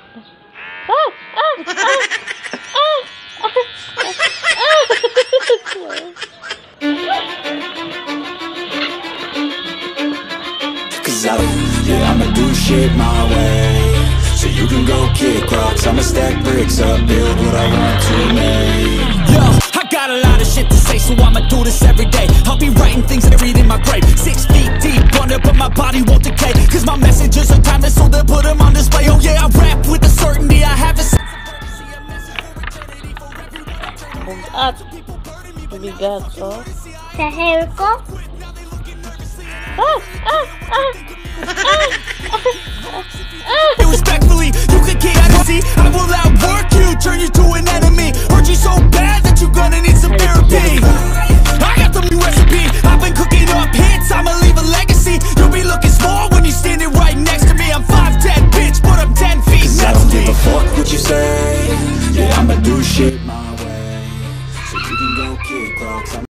Cause I'ma do shit my way. So you can go kick rocks, I'ma stack bricks up, build what I want to make. Yo, I got a lot of shit to say, so I'ma do this every day. I'll be writing things that I read in my grave. 6 feet deep under, but my body won't decay. Cause my messages are timeless, so they'll put them on display. Oh yeah, I rap with the certainty I have a sense of purpose. Komt up. Obrigado. Sahelko? Respectfully, you can keep at see. I will outwork you, turn you to an enemy. Hurt you so bad that you're gonna need some therapy. I got the new recipe, I've been cooking up hits, I'ma leave a legacy. You'll be looking small when you're standing right next to me. I'm 5'10", bitch, but I'm 10 feet. Cause I don't give a fuck what you say. Yeah, I'ma do shit my way. So you can go kick rocks.